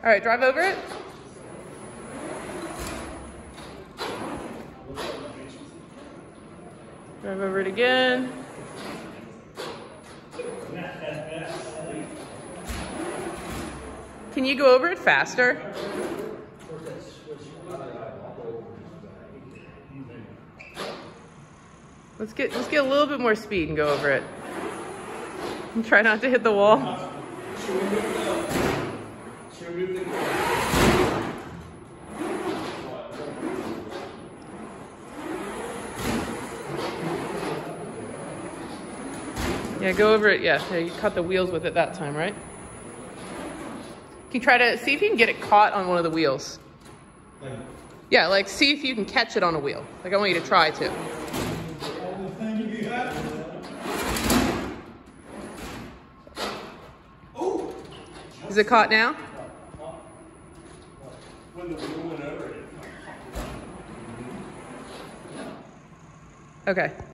All right, drive over it. Drive over it again. Can you go over it faster? Let's get a little bit more speed and go over it. And try not to hit the wall. Yeah, go over it. Yeah, you cut the wheels with it that time, right? Can you try to see if you can get it caught on one of the wheels? Yeah, like see if you can catch it on a wheel. Like I want you to try to. Is it caught now? When the wheel went over it. Okay.